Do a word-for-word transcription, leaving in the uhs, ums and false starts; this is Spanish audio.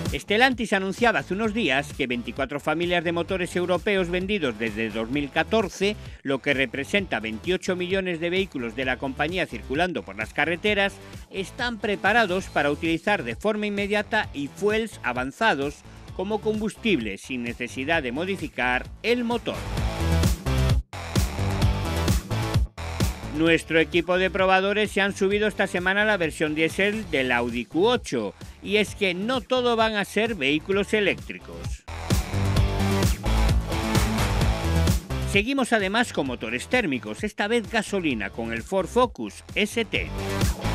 Stellantis anunciaba hace unos días que veinticuatro familias de motores europeos vendidos desde dos mil catorce, lo que representa veintiocho millones de vehículos de la compañía circulando por las carreteras, están preparados para utilizar de forma inmediata e-fuels avanzados como combustible sin necesidad de modificar el motor. Nuestro equipo de probadores se han subido esta semana a la versión diésel del Audi Q ocho, y es que no todo van a ser vehículos eléctricos. Seguimos además con motores térmicos, esta vez gasolina con el Ford Focus S T.